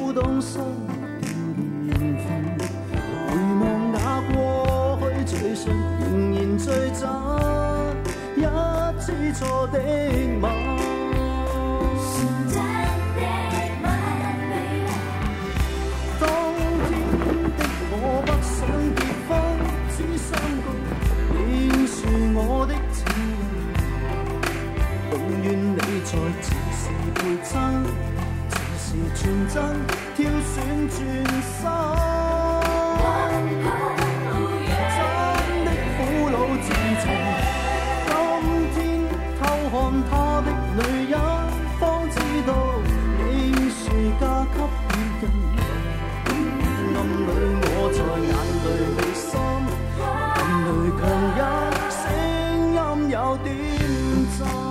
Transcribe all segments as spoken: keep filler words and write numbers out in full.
古董失掉年份，回望那过去隨信，仍然聚集一次錯的吻。當天的我不想結婚，只相告你是我的情人，永遠你在似是陪襯，似是全真，挑選轉身。真的苦惱自尋，今天偷看他的女人，方知道你是嫁給別人。暗裏我在眼淚未濕，眼淚強忍，聲音有點震。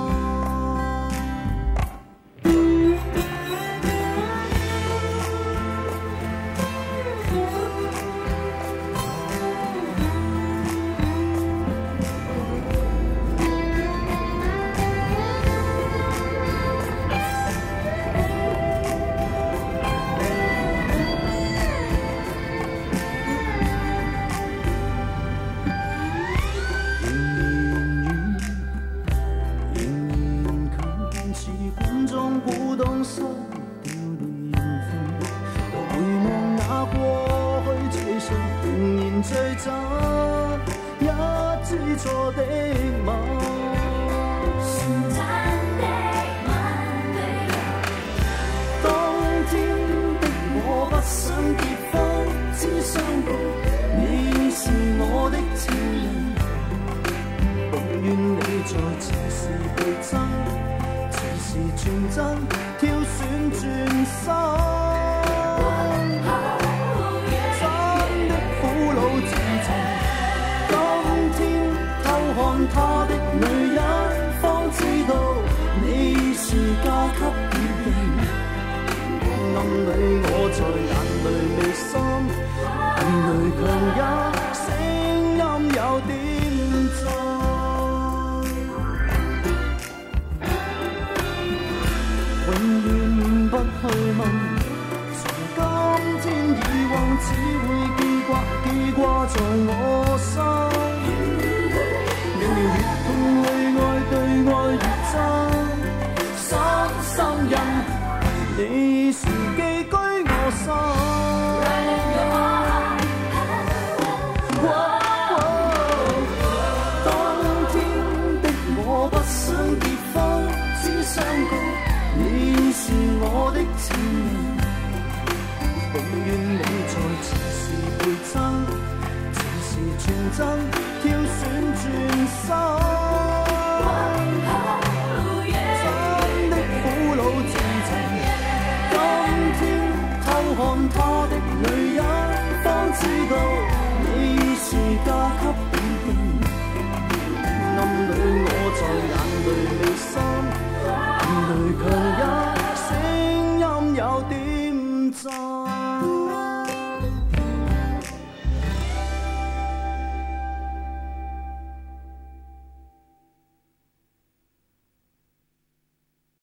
他的女人，方知道你是嫁給別人。暗裏我在眼淚未濕，眼淚強忍。